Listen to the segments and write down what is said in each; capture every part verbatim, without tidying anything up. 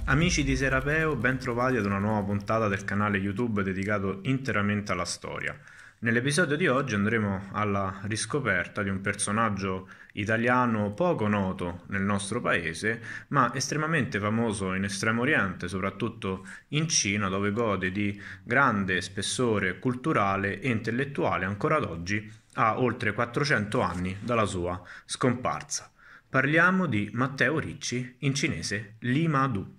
Amici di Serapeo, ben trovati ad una nuova puntata del canale YouTube dedicato interamente alla storia. Nell'episodio di oggi andremo alla riscoperta di un personaggio italiano poco noto nel nostro paese, ma estremamente famoso in Estremo Oriente, soprattutto in Cina, dove gode di grande spessore culturale e intellettuale ancora ad oggi, a oltre quattrocento anni dalla sua scomparsa. Parliamo di Matteo Ricci, in cinese Li Ma Du.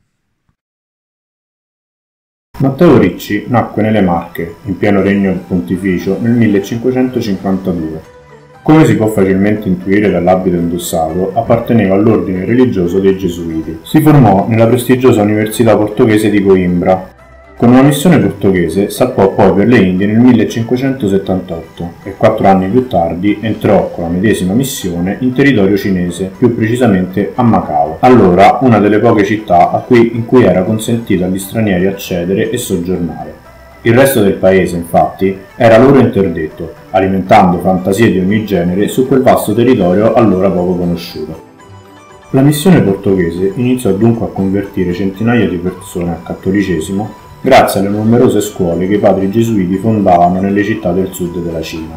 Matteo Ricci nacque nelle Marche, in pieno regno del pontificio, nel millecinquecentocinquantadue. Come si può facilmente intuire dall'abito indossato, apparteneva all'ordine religioso dei Gesuiti. Si formò nella prestigiosa Università portoghese di Coimbra. Con una missione portoghese salpò poi per le Indie nel millecinquecentosettantotto e quattro anni più tardi entrò con la medesima missione in territorio cinese, più precisamente a Macao, allora una delle poche città a cui, in cui era consentito agli stranieri accedere e soggiornare. Il resto del paese, infatti, era loro interdetto, alimentando fantasie di ogni genere su quel vasto territorio allora poco conosciuto. La missione portoghese iniziò dunque a convertire centinaia di persone al cattolicesimo grazie alle numerose scuole che i padri gesuiti fondavano nelle città del sud della Cina.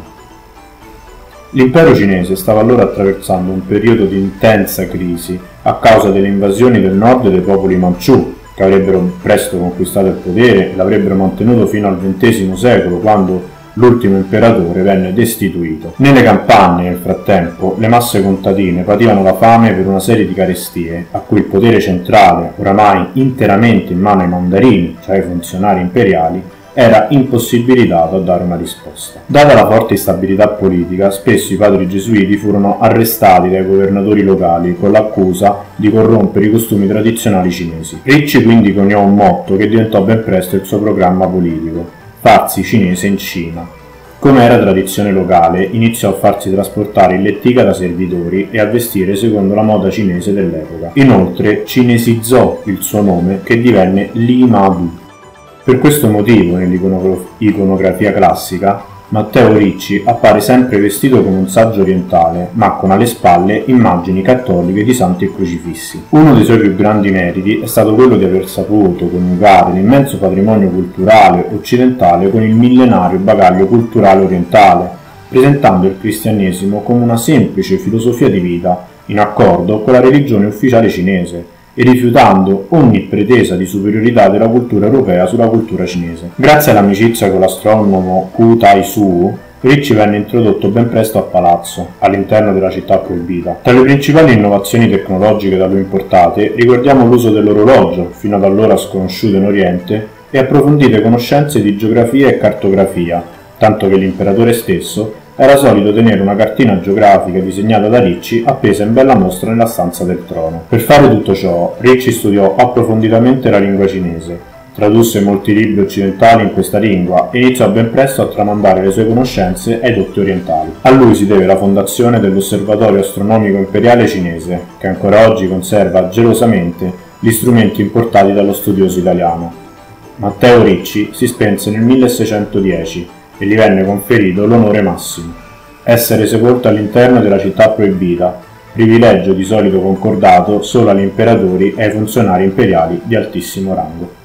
L'impero cinese stava allora attraversando un periodo di intensa crisi a causa delle invasioni del nord dei popoli Manciù, che avrebbero presto conquistato il potere e l'avrebbero mantenuto fino al ventesimo secolo, quando l'ultimo imperatore venne destituito. Nelle campagne, nel frattempo, le masse contadine pativano la fame per una serie di carestie, a cui il potere centrale, oramai interamente in mano ai mandarini, cioè ai funzionari imperiali, era impossibilitato a dare una risposta. Data la forte instabilità politica, spesso i padri gesuiti furono arrestati dai governatori locali con l'accusa di corrompere i costumi tradizionali cinesi. Ricci quindi coniò un motto che diventò ben presto il suo programma politico: farsi cinese in Cina. Come era tradizione locale, iniziò a farsi trasportare in lettiga da servitori e a vestire secondo la moda cinese dell'epoca. Inoltre cinesizzò il suo nome, che divenne Li Ma Du. Per questo motivo, nell'iconografia classica, Matteo Ricci appare sempre vestito come un saggio orientale, ma con alle spalle immagini cattoliche di santi e crocifissi. Uno dei suoi più grandi meriti è stato quello di aver saputo coniugare l'immenso patrimonio culturale occidentale con il millenario bagaglio culturale orientale, presentando il cristianesimo come una semplice filosofia di vita, in accordo con la religione ufficiale cinese, e rifiutando ogni pretesa di superiorità della cultura europea sulla cultura cinese. Grazie all'amicizia con l'astronomo Ku Tai-Su, Ricci venne introdotto ben presto a palazzo, all'interno della città proibita. Tra le principali innovazioni tecnologiche da lui importate ricordiamo l'uso dell'orologio, fino ad allora sconosciuto in Oriente, e approfondite conoscenze di geografia e cartografia, tanto che l'imperatore stesso era solito tenere una cartina geografica disegnata da Ricci appesa in bella mostra nella stanza del trono. Per fare tutto ciò, Ricci studiò approfonditamente la lingua cinese, tradusse molti libri occidentali in questa lingua e iniziò ben presto a tramandare le sue conoscenze ai dotti orientali. A lui si deve la fondazione dell'Osservatorio Astronomico Imperiale Cinese, che ancora oggi conserva gelosamente gli strumenti importati dallo studioso italiano. Matteo Ricci si spense nel milleseicentodieci e gli venne conferito l'onore massimo: essere sepolto all'interno della città proibita, privilegio di solito concordato solo agli imperatori e ai funzionari imperiali di altissimo rango.